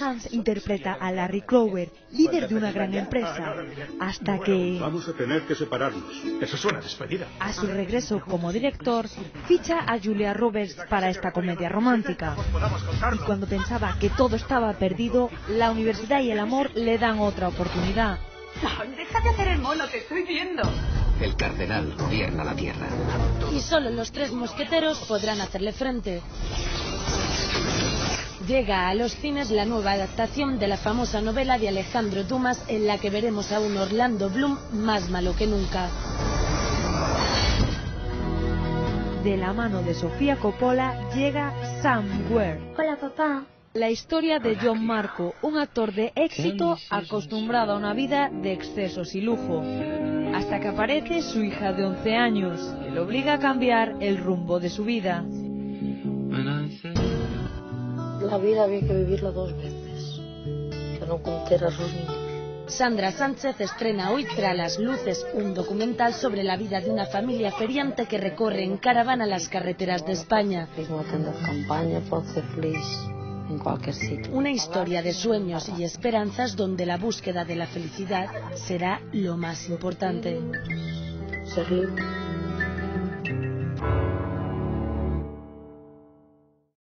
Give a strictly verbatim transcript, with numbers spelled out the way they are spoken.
Hans interpreta a Larry Clover, líder de una gran empresa, hasta que... Vamos a tener que separarnos. Eso suena a despedida. A su regreso como director, ficha a Julia Roberts para esta comedia romántica. Y cuando pensaba que todo estaba perdido, la universidad y el amor le dan otra oportunidad. No, deja de hacer el mono, te estoy viendo. El cardenal gobierna la tierra. Y solo los tres mosqueteros podrán hacerle frente. Llega a los cines la nueva adaptación de la famosa novela de Alejandro Dumas, en la que veremos a un Orlando Bloom más malo que nunca. De la mano de Sofía Coppola llega Somewhere. Hola, papá. La historia de John Marco, un actor de éxito acostumbrado a una vida de excesos y lujo, hasta que aparece su hija de once años, que le obliga a cambiar el rumbo de su vida. La vida había que vivirla dos veces, que no contar a sus niños. Sandra Sánchez estrena hoy Tras las luces, un documental sobre la vida de una familia feriante que recorre en caravana las carreteras de España. No tener campaña, puede ser feliz en cualquier sitio. Una historia de sueños y esperanzas donde la búsqueda de la felicidad será lo más importante. Ser libre.